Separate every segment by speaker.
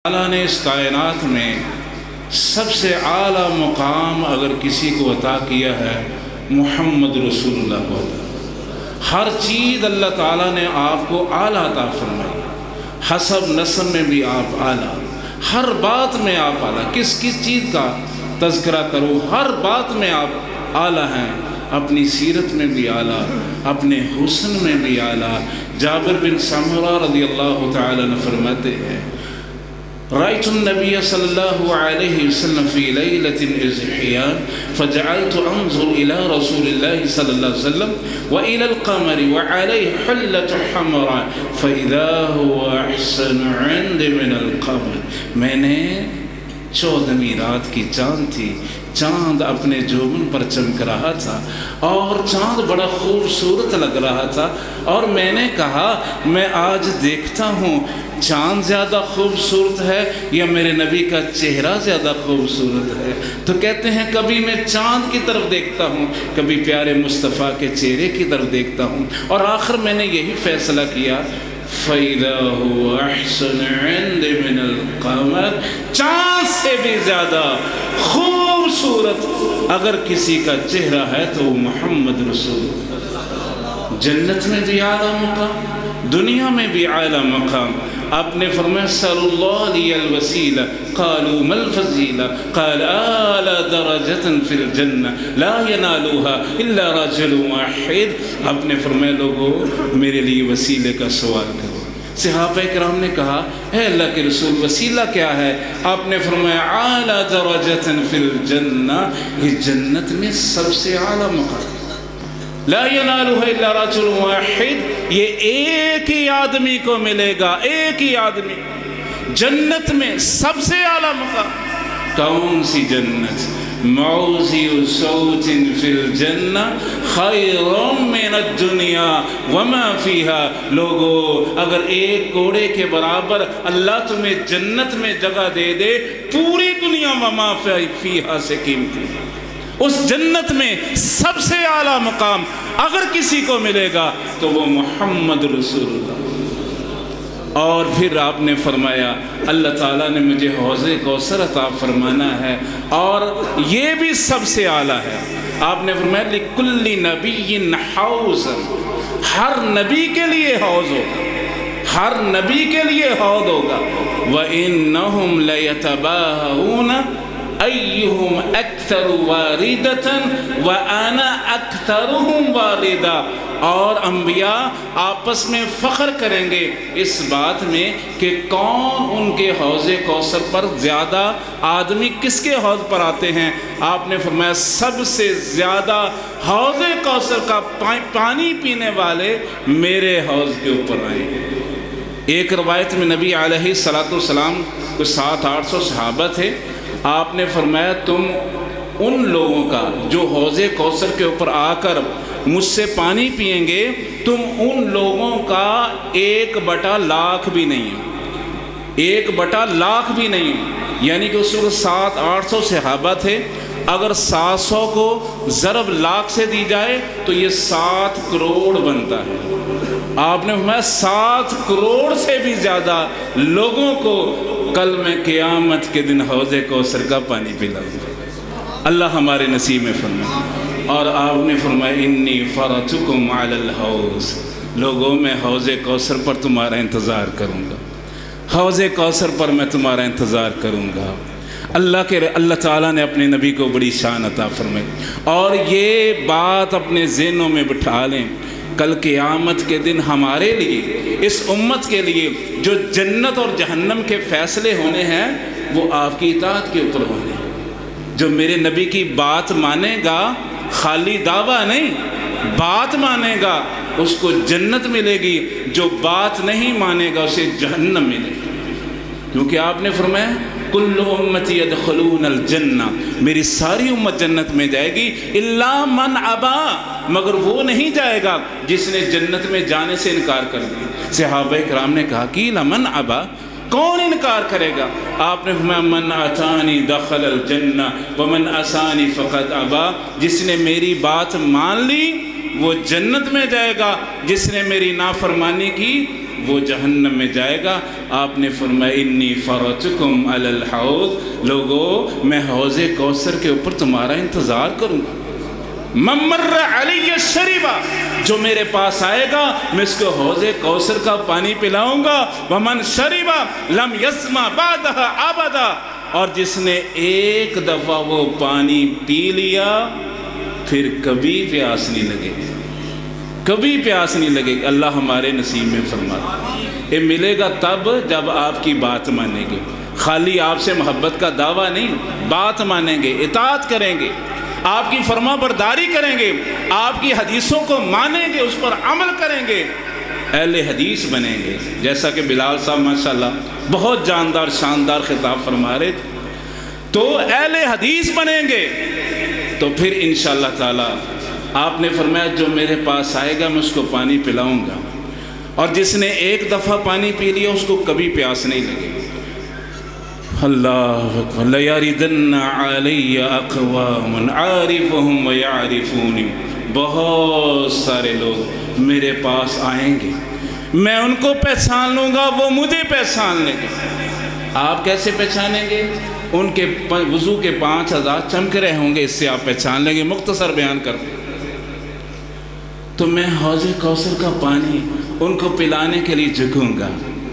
Speaker 1: اللہ نے اس کائنات میں سب سے اعلیٰ مقام اگر کسی کو عطا کیا ہے محمد رسول اللہ کو عطا۔ ہر چیز اللہ تعالیٰ نے آپ کو اعلیٰ عطا فرمائی، حسب نسب میں بھی آپ اعلیٰ، ہر بات میں آپ اعلیٰ۔ کس چیز کا تذکرہ کرو، ہر بات میں آپ اعلیٰ ہیں، اپنی سیرت میں بھی اعلیٰ، اپنے حسن میں بھی اعلیٰ۔ جابر بن سمرہ رضی اللہ تعالیٰ عنہ فرماتے ہیں رأيت النبي صلى الله عليه وسلم في ليلة إزحيان فجعلت أنظر إلى رسول الله صلى الله عليه وسلم وإلى القمر وعليه حلة حمراء فإذا هو أحسن عندي من القمر۔ میں نے 14ویں رات کی چاند تھی، چاند اپنے جوبن پر چمک رہا تھا اور چاند بڑا خوبصورت لگ رہا تھا، اور میں نے کہا میں آج دیکھتا ہوں چاند زیادہ خوبصورت ہے یا میرے نبی کا چہرہ زیادہ خوبصورت ہے؟ تو کہتے ہیں کبھی میں چاند کی طرف دیکھتا ہوں، کبھی پیارے مصطفیٰ کے چہرے کی طرف دیکھتا ہوں، اور آخر میں نے یہی فیصلہ کیا فَإِذَا هُوَ أَحْسَنُ عِندِي مِنَ الْقَمَرِ، چاند سے بھی زیادہ خوبصورت اگر کسی کا چہرہ ہے تو وہ محمد رسول اللہ۔ جنت میں بھی اعلیٰ مقام، دنیا میں بھی اعلیٰ مقام۔ آپ نے فرمایا صلی اللہ علیہ الوسیلہ قالوا ما الفضیلہ قال اعلی درجۃ فی الجنہ لا ینالوها الا رجل واحد۔ آپ نے فرمایا لوگو میرے لیے وسیلے کا سوال کرو۔ صحابہ کرام نے کہا اے اللہ کے رسول وسیلہ کیا ہے؟ آپ نے فرمایا اعلی درجۃ فی الجنہ، یہ جنت میں سب سے اعلیٰ مقام۔ لا ینالوها الا رجل واحد، یہ ایک ہی آدمی کو ملے گا، ایک ہی آدمی جنت میں سب سے اعلیٰ مقام۔ کون سی جنت؟ موزی صوت فی الجنہ خیر من الدنیا وما فیہا۔ لوگو اگر ایک کوڑے کے برابر اللہ تمہیں جنت میں جگہ دے دے، پوری دنیا وما فیہا سے قیمتی، اس جنت میں سب سے اعلیٰ مقام اگر کسی کو ملے گا تو وہ محمد رسول اللہ۔ اور پھر آپ نے فرمایا اللہ تعالیٰ نے مجھے حوض کوثر عطا فرمانا ہے، اور یہ بھی سب سے اعلیٰ ہے۔ آپ نے فرمایا لِكُلِّ نَبِيٍّ حَوْضًا، ہر نبی کے لیے حوض ہوگا، ہر نبی کے لیے حوض ہوگا۔ وَإِنَّهُمْ لَيَتَبَاهَوْنَ ايهم اکثر واردتا وانا اکثرهم واردا۔ اور انبیاء آپس میں فخر کریں گے اس بات میں کہ کون ان کے حوض کوثر پر زیادہ آدمی کس کے حوض پر آتے ہیں۔ آپ نے فرمایا سب سے زیادہ حوض کوثر کا پانی پینے والے میرے حوض کے اوپر آئیں گے۔ ایک روایت میں نبی علیہ السلام کو 700-800 صحابہ تھے۔ آپ نے فرمایا تم ان لوگوں کا جو حوض کوثر کے اوپر آ کر مجھ سے پانی پئیں گے، تم ان لوگوں کا 1/100000 بھی نہیں ہو، 1/100000 بھی نہیں ہو۔ یعنی کہ اس وقت 700-800 صحابہ تھے، اگر 700 کو ضرب لاکھ سے دی جائے تو یہ 7 کروڑ بنتا ہے۔ آپ نے فرمایا 7 کروڑ سے بھی زیادہ لوگوں کو کل میں قیامت کے دن حوض کوثر کا پانی پلاؤں گا۔ اللہ ہمارے نصیب میں فرمائے۔ اور آپ نے فرمایا انی فرتکم علی الحوض، لوگوں میں حوض کوثر پر تمہارا انتظار کروں گا، حوض کوثر پر میں تمہارا انتظار کروں گا۔ اللہ تعالیٰ نے اپنے نبی کو بڑی شان عطا فرمائی، اور یہ بات اپنے ذہنوں میں بٹھا لیں، کل قیامت کے دن ہمارے لیے، اس امت کے لیے جو جنت اور جہنم کے فیصلے ہونے ہیں وہ آپ کی اطاعت کے اوپر ہونے ہیں۔ جو میرے نبی کی بات مانے گا، خالی دعویٰ نہیں، بات مانے گا اس کو جنت ملے گی، جو بات نہیں مانے گا اسے جہنم ملے گی۔ کیونکہ آپ نے فرمایا کل امتی یدخلون الجنہ، میری ساری امت جنت میں جائے گی، الا من ابا، مگر وہ نہیں جائے گا جس نے جنت میں جانے سے انکار کر دیا۔ صحابہ کرام نے کہا کہ لمن ابا، کون انکار کرے گا؟ آپ نے فرمایا من اتانی دخل الجنہ ومن عصانی فقد ابا، جس نے میری بات مان لی وہ جنت میں جائے گا، جس نے میری نافرمانی کی वो जहन्नम में जाएगा। आपने फरमाया इन्नी फरतुकुम अलल हौज़, लोगो मैं हौज़े कौसर के ऊपर तुम्हारा इंतज़ार करूँगा। मम्मर्र अलैहि शरीबा, जो मेरे पास आएगा मैं इसको हौज़े कौसर का पानी पिलाऊंगा। वमन शरीबा लम यस्मा बादहा अबदा, और जिसने एक दफ़ा वो पानी पी लिया फिर कभी प्यास नहीं लगेगी, कभी प्यास नहीं लगेगी। अल्लाह हमारे नसीब में फरमाता। ये मिलेगा तब जब आपकी बात मानेंगे, खाली आपसे मोहब्बत का दावा नहीं, बात मानेंगे, इताअत करेंगे, आपकी फरमा बरदारी करेंगे, आपकी हदीसों को मानेंगे, उस पर अमल करेंगे, अहले हदीस बनेंगे। जैसा कि बिलाल साहब माशाल्लाह बहुत जानदार शानदार खिताब फरमा रहे थे, तो अहले हदीस बनेंगे तो फिर इंशाअल्लाह ताला आपने फरमाया जो मेरे पास आएगा मैं उसको पानी पिलाऊंगा, और जिसने एक दफ़ा पानी पी लिया उसको कभी प्यास नहीं लगेगी। अल्लाह अकबर। लयरिदन्ना अलैया अक़वामुन आरिफुहुम व यारिफूनी, बहुत सारे लोग मेरे पास आएंगे, मैं उनको पहचान लूँगा, वो मुझे पहचान लेंगे। आप कैसे पहचानेंगे? उनके वज़ू के 5000 चमक रहे होंगे, इससे आप पहचान लेंगे। मुख्तसर बयान कर, तो मैं हौज़े कौसर का पानी उनको पिलाने के लिए झुकूँगा।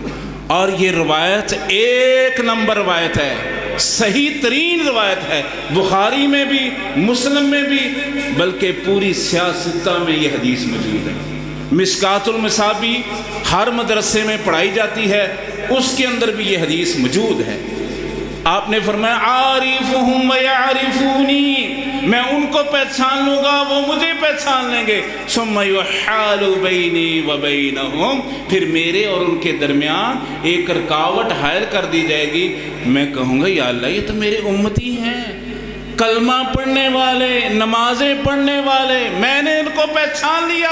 Speaker 1: और ये रवायत एक नंबर रवायत है, सही तरीन रवायत है, बुखारी में भी मुस्लिम में भी, बल्कि पूरी सियासत में ये हदीस मौजूद है। मिशकातुल मसाबी हर मदरसे में पढ़ाई जाती है, उसके अंदर भी ये हदीस मौजूद है। आपने फरमाया आरिफुहुम व यारिफूनी, मैं उनको पहचान लूँगा, वो मुझे पहचान लेंगे। सुम्मा युहालु बैनी व बैनहुम, फिर मेरे और उनके दरमियान एक रुकावट हायर कर दी जाएगी। मैं कहूँगा या अल्लाह ये तो मेरे उम्मती हैं, कलमा पढ़ने वाले, नमाजें पढ़ने वाले, मैंने इनको पहचान लिया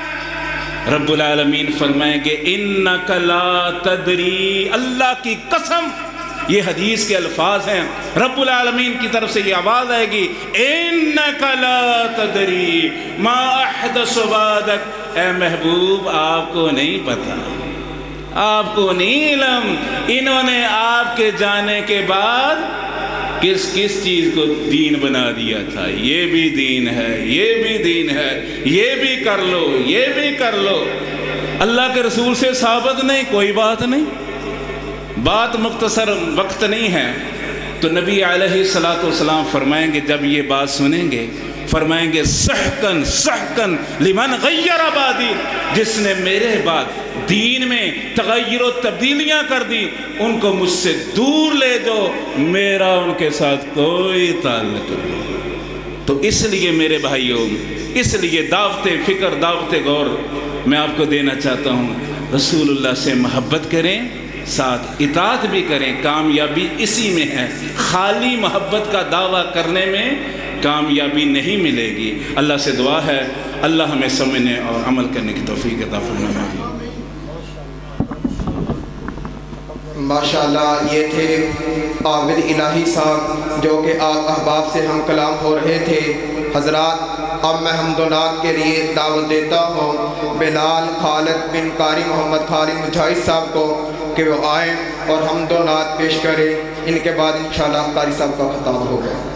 Speaker 1: है। रब्बुल आलमीन फरमाएंगे इन्नका ला तदरी, अल्लाह की कसम ये हदीस के अल्फाज हैं, रब्बुल आलमीन की तरफ से ये आवाज़ आएगी इन्नका ला तदरी मा अहदसु बादक, ए महबूब आपको नहीं पता, आपको नहीं इल्म, इन्होंने आपके जाने के बाद किस किस चीज़ को दीन बना दिया था। ये भी दीन है, ये भी दीन है, ये भी कर लो, ये भी कर लो। अल्लाह के रसूल से साबित नहीं, कोई बात नहीं, बात मुख्तसर वक्त नहीं है। तो नबी अलैहिस्सलातु वस्सलाम फरमाएंगे, जब ये बात सुनेंगे फरमाएंगे सहकन सहकन लिमन गय्यर बादी, जिसने मेरे बाद दीन में तगय्युर और तब्दीलियाँ कर दी उनको मुझसे दूर ले जाओ, मेरा उनके साथ कोई ताल्लुक नहीं। तो इसलिए मेरे भाइयों, इसलिए दावते फ़िक्र दावते गौर मैं आपको देना चाहता हूँ, रसूलुल्लाह से मोहब्बत करें, साथ इताअत भी करें। कामयाबी इसी में है, खाली मोहब्बत का दावा करने में कामयाबी नहीं मिलेगी। अल्लाह से दुआ है अल्लाह हमें समझने और अमल करने की तौफीक अता फरमाए।
Speaker 2: माशाअल्लाह, ये थे आबिद इलाही साहब जो कि अहबाब से हम कलाम हो रहे थे। हजरात, अब मैं हमदोनात के लिए दावत देता हूँ बिलाल खालिद बिन कारी मोहम्मद खालिद मुजाहिद साहब को कि वो आए और हमदोनात पेश करें। इनके बाद इंशाअल्लाह कारी साहब का खिताब होगा।